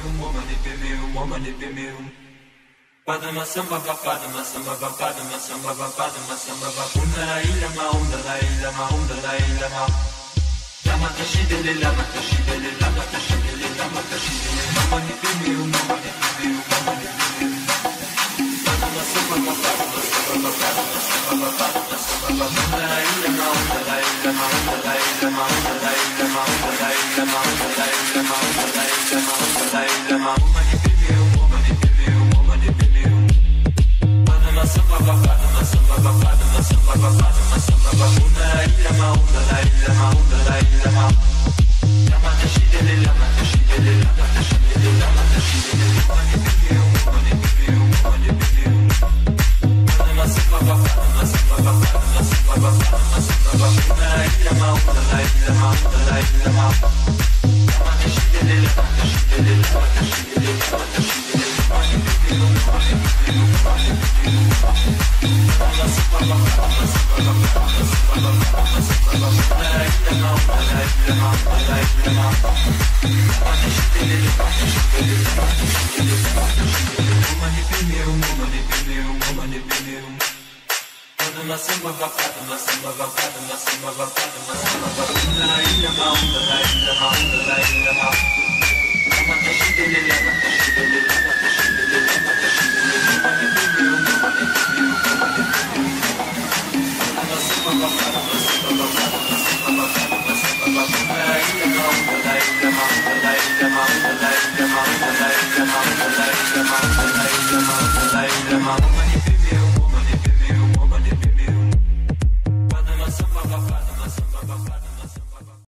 Padma samba ba padma samba ba padma samba ba padma samba ba una ila ma una la ila ma una la ila ma lama tashidele lama tashidele lama tashidele lama tashidele mama ni pimi mama ni pimi mama ni pimi padma samba ba padma samba ba padma samba ba padma samba ba una ila ma una la ila ma una la ila ma una la ila ma una la ila ma una la ila ma una la ila ma una la ila ma mama ni pimi mama ni pimi mama ni pimi samba ba padma samba ba padma samba ba padma samba ba una ila ma una la ila ma una la ila ma lama tashidele lama tashidele lama tashidele lama tashidele mama ni pimi mama ni pimi mama ni pimi padma samba ba padma samba ba padma samba ba padma samba ba una ila ma una la ila ma una la ila ma lama tashidele lama tashidele lama tashidele lama tashidele mama ni pimi mama ni pimi mama ni pimi Samba ba padma samba ba padma samba ba padma samba ba una ila ma una la ila ma una la